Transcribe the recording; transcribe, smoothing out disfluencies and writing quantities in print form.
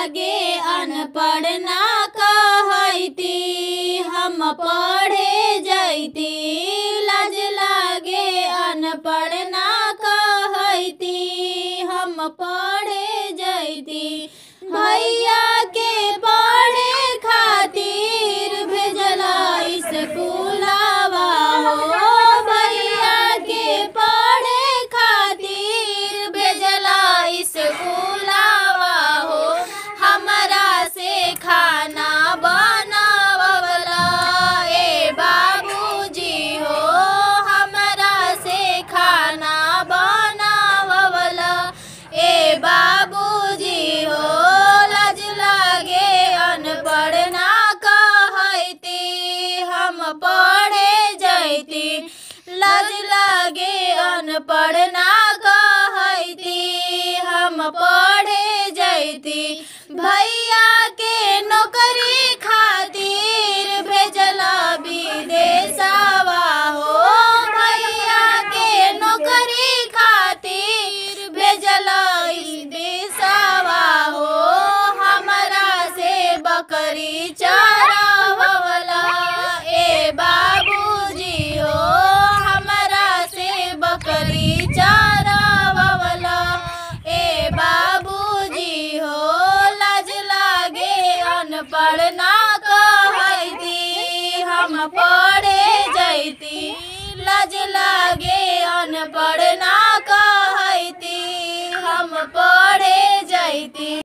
लागे अनपढ़ ना कहती, हम पढ़े जैती। लाज लागे अनपढ़ ना कहती, हम पढ़े जैती। भैया के पढ़े खातिर भेजला स्कूलवा हो, भैया के पढ़े खातिर भेजला स्कूलवा हो। हमरा से खाना बनावला ए बाबूजी हो, हमरा से खाना बनावला ए बाबूजी हो। लाज लागे अनपढ़ ना कहती, हम पढ़े जैती। लाज लागे अनपढ़ ना कहती, हम पढ़े जैती। भैया के नौकरी खातिर भेजला विदेशवा हो, भैया के नौकरी खातिर भेजला विदेशवा हो। हमरा से बकरी चरावला ए बाबूजी हो, हमरा से बकरी चरावला ए बाबूजी हो। लाज लागे अनपढ़ ना कहती, हम पढ़े जैती। लाज लागे अनपढ़ ना